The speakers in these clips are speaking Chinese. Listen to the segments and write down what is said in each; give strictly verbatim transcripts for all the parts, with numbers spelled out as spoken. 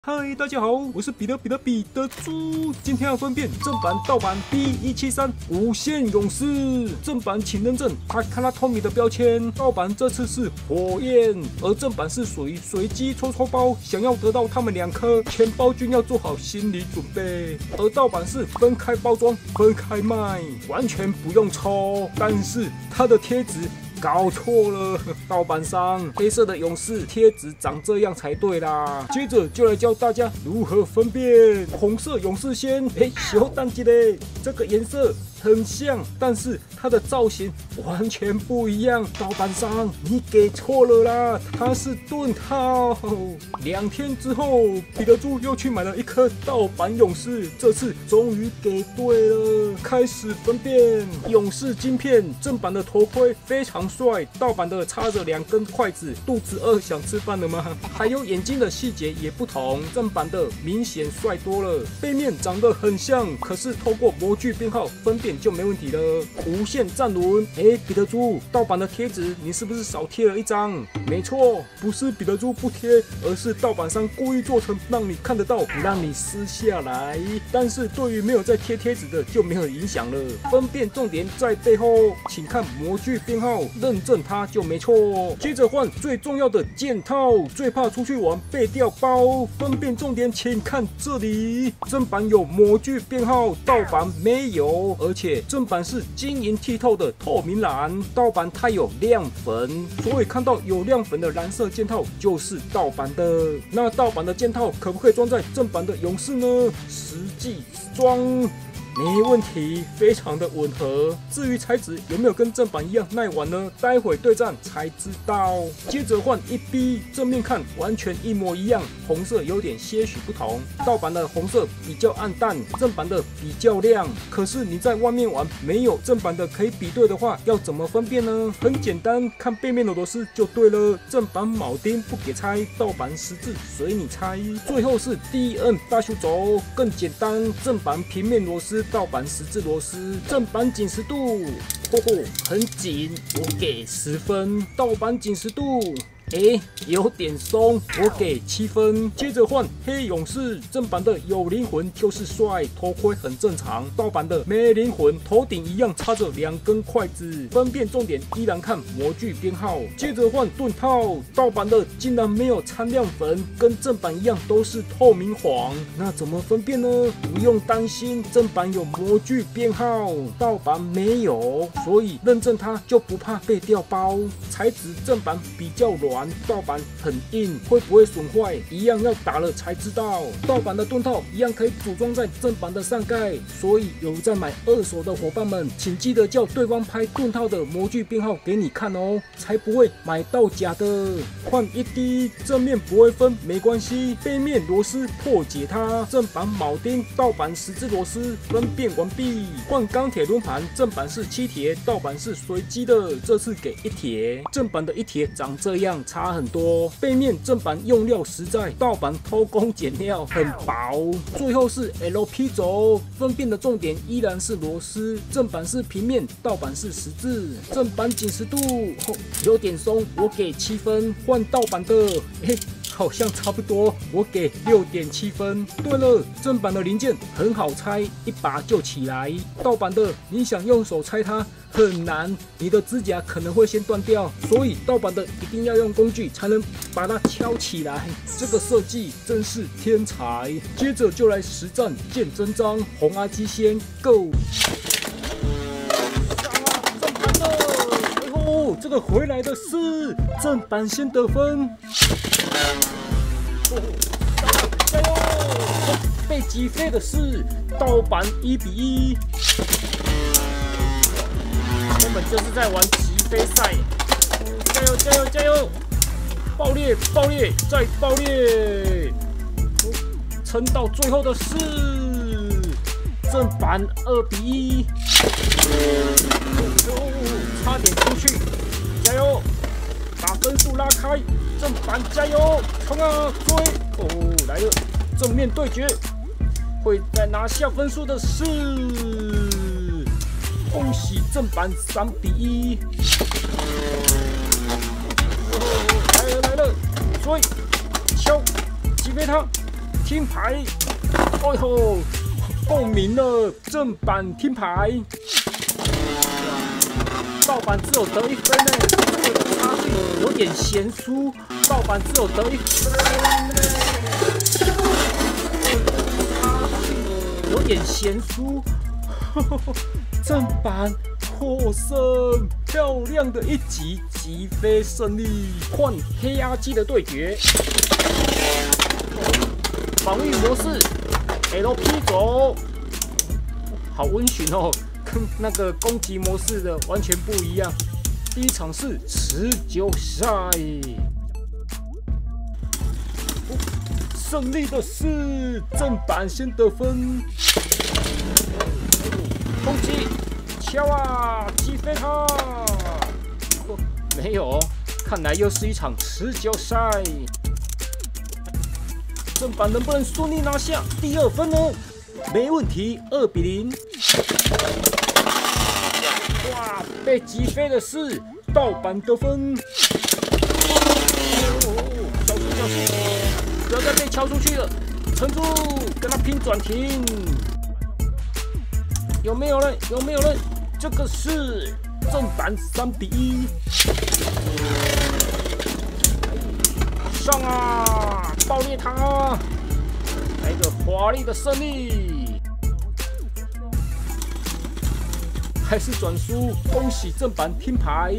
嗨，大家好，我是彼得彼得彼得猪。今天要分辨正版盗版 B 一七三无限勇士。正版请认证塔卡拉托米的标签，盗版这次是火焰，而正版是属于随机抽抽包。想要得到它们两颗，全包均要做好心理准备。而盗版是分开包装、分开卖，完全不用抽。但是它的贴纸搞错了，盗版商黑色的勇士贴纸长这样才对啦。接着就来教大家如何分辨红色勇士先。哎，小蛋鸡嘞，这个颜色很像，但是它的造型完全不一样。盗版商，你给错了啦，它是盾套。两天之后，彼得猪又去买了一颗盗版勇士，这次终于给对了。开始分辨勇士晶片，正版的头盔非常帅，盗版的插着两根筷子，肚子饿想吃饭了吗？还有眼睛的细节也不同，正版的明显帅多了。背面长得很像，可是透过模具编号分辨就没问题了。无限战轮，哎，彼得猪，盗版的贴纸你是不是少贴了一张？没错，不是彼得猪不贴，而是盗版商故意做成让你看得到，不让你撕下来。但是对于没有在贴贴纸的就没有影响了。分辨重点在背后，请看模具编号，认证它就没错。接着换最重要的件套，最怕出去玩被调包。分辨重点请看这里，正版有模具编号，盗版没有，而且正版是晶莹剔透的透明蓝，盗版它有亮粉，所以看到有亮粉的蓝色件套就是盗版的。那盗版的件套可不可以装在正版的勇士呢？实际装没问题，非常的吻合。至于材质有没有跟正版一样耐玩呢？待会对战才知道。接着换一 B， 正面看完全一模一样，红色有点些许不同。盗版的红色比较暗淡，正版的比较亮。可是你在外面玩没有正版的可以比对的话，要怎么分辨呢？很简单，看背面的螺丝就对了。正版铆钉不给拆，盗版十字随你拆。最后是 D N 大修轴，更简单，正版平面螺丝，盗版十字螺丝。正版紧实度，吼吼，很紧，我给十分。盗版紧实度，哎，有点松，我给七分。接着换黑勇士，正版的有灵魂就是帅，头盔很正常；盗版的没灵魂，头顶一样插着两根筷子。分辨重点依然看模具编号。接着换盾套，盗版的竟然没有掺亮粉，跟正版一样都是透明黄，那怎么分辨呢？不用担心，正版有模具编号，盗版没有，所以认证它就不怕被调包。材质正版比较软，盗版很硬，会不会损坏？一样要打了才知道。盗版的盾套一样可以组装在正版的上盖，所以有在买二手的伙伴们，请记得叫对方拍盾套的模具编号给你看哦，才不会买到假的。换一滴，正面不会分没关系，背面螺丝破解它，正版铆钉，盗版十字螺丝，分辨完毕。换钢铁轮盘，正版是七铁，盗版是随机的，这次给一铁。正版的一铁长这样，差很多。背面正版用料实在，盗版偷工减料，很薄。最后是 L P 轴，分辨的重点依然是螺丝，正版是平面，盗版是十字。正版紧实度、哦、有点松，我给七分。换盗版的，嘿。好像差不多，我给六点七分。对了，正版的零件很好拆，一拔就起来。盗版的，你想用手拆它很难，你的指甲可能会先断掉，所以盗版的一定要用工具才能把它敲起来。这个设计真是天才。接着就来实战见真章，红阿基先 Go。哦，这个回来的是正版先得分。哦，加油！被击飞的是盗版一比一，根本就是在玩击飞赛。加油加油加油！爆裂爆裂再爆裂！撑到最后的是正版二比一。哦，差点出去，加油！把分数拉开，正版加油，冲啊追！哦，来了，正面对决，会再拿下分数的是，恭喜正版三比一。哦，来了来了，追，敲，击飞他， 听牌。哎呦，共鸣了，正版听牌。盗版只有得一分呢，这个差距有点悬殊。盗版只有得一分，有点悬殊。正版获胜，漂亮的一击，击飞胜利。换黑鸭鸡的对决，防御模式 L P 走，好温驯哦。跟那个攻击模式的完全不一样。第一场是持久赛，哦、胜利的是正版先得分。攻击，敲啊，击飞他！哦、没有，看来又是一场持久赛。正版能不能顺利拿下第二分呢？没问题，二比零。哇，被击飞的是盗版得分。哦，小心小心，不要再被敲出去了，撑住，跟他拼转停。有没有人？有没有人？这个是正版三比一。上啊，爆裂他！来个华丽的胜利。还是转输，恭喜正版听牌！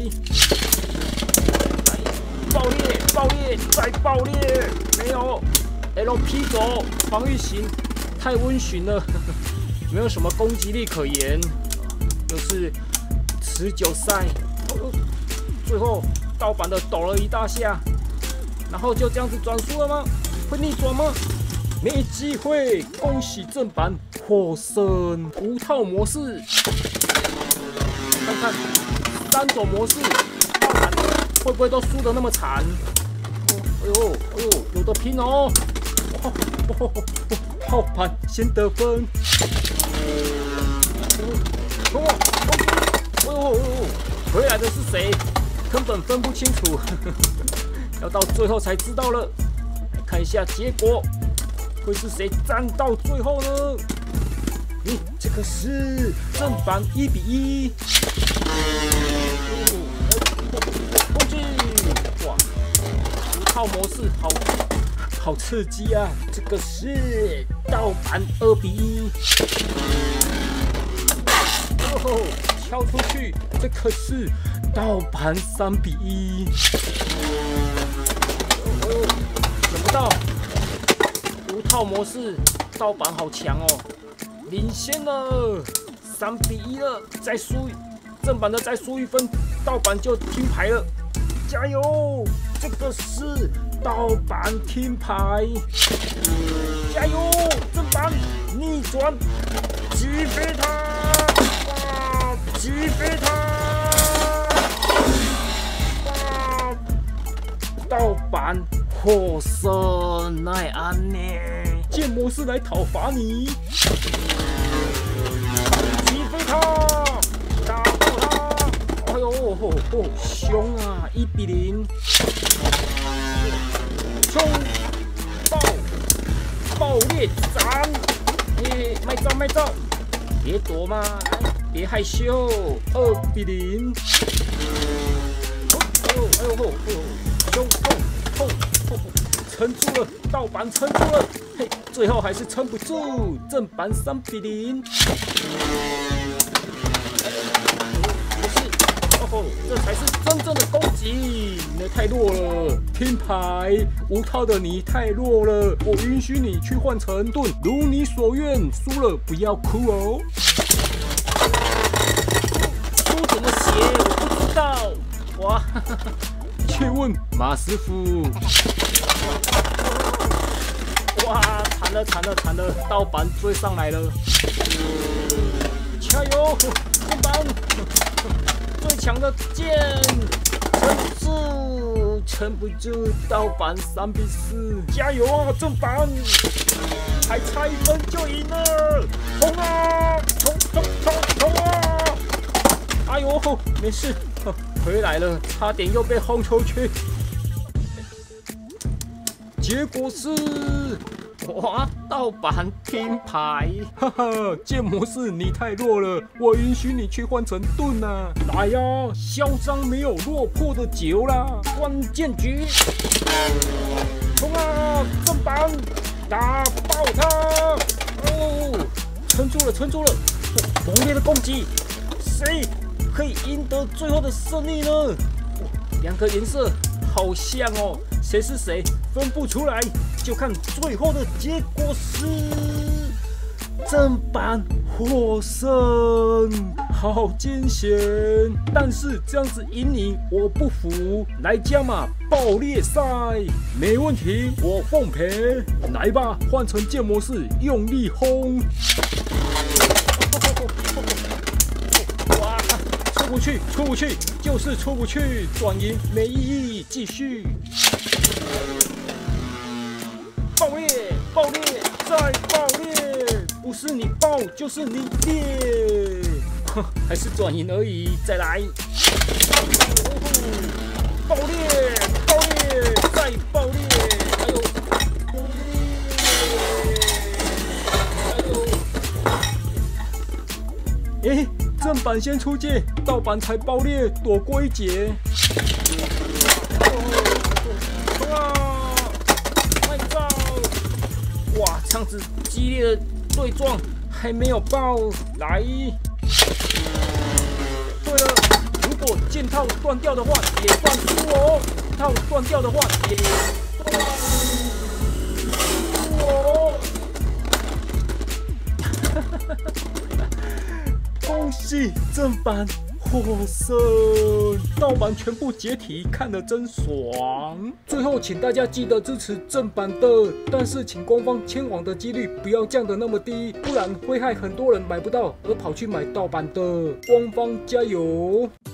爆裂，爆裂，再爆裂！没有 ，L P 走，防御型太温驯了，没有什么攻击力可言，就是持久赛。哦、最后盗版的抖了一大下，然后就这样子转输了吗？会逆转吗？没机会！恭喜正版获胜，无套模式。看看三种模式，盗版会不会都输得那么惨？哎呦哎呦，有得拼哦！盗版先得分。冲啊！哎呦哎呦，回来的是谁？根本分不清楚，要到最后才知道了。来看一下结果，会是谁站到最后呢？咦，这个是正版一比一。攻击！哇，无套模式好好刺激啊！这个是盗版二比一。哦，敲出去，这个是盗版三比一。哦，想不到无套模式盗版好强哦，领先了三比一了，再输。正版的再输一分，盗版就听牌了，加油！这个是盗版听牌，加油！正版逆转，击飞他！哇，击飞他！哇，盗版获胜，奈安呢？建模式来讨伐你，击飞他！哎呦，哦哦，凶啊！一比零，冲爆爆裂斩！嘿，卖招卖招，别躲嘛，来，别害羞。二比零，哎呦哎呦哦哦，凶痛痛痛，撑住了，盗版撑住了，嘿，最后还是撑不住，正版三比零。哦，这才是真正的攻击！你太弱了，听牌无套的你太弱了，我允许你去换成盾，如你所愿。输了不要哭哦。输怎么写？我不知道。哇，去问马师傅。哇，惨了惨了惨了，盗版追上来了。加油，正版！最强的剑，撑住，撑不住，盗版三比四，加油啊，正版！还差一分就赢了，冲啊，冲冲冲冲啊！哎呦，没事，回来了，差点又被轰出去。结果是哇，盗版拼牌！ 哈哈，剑魔士你太弱了，我允许你去换成盾啊！来呀、啊，嚣张没有落魄的酒啦！关键局，冲啊！正版，打爆他！哦，撑住了，撑住了！猛烈的攻击，谁可以赢得最后的胜利呢？两个颜色好像哦，谁是谁分不出来，就看最后的结果是正版获胜，好艰险！但是这样子赢你我不服，来加码爆裂赛，没问题，我奉陪。来吧，换成剑模式，用力轰！哇，出不去，出不去，就是出不去，转赢没意义，继续。爆裂，爆裂，再爆裂！不是你爆，就是你裂，哼，还是转赢而已。再来，爆裂，爆裂，再爆裂！还有，还有，哎，正版先出界，盗版才爆裂，躲过一劫。哇，这样子激烈的对撞还没有爆，来！对了，如果剑套断掉的话，也算输哦。套断掉的话，也算输哦。恭喜正版获胜，盗版全部解体，看得真爽。最后，请大家记得支持正版的，但是请官方签网的几率不要降得那么低，不然会害很多人买不到而跑去买盗版的。官方加油！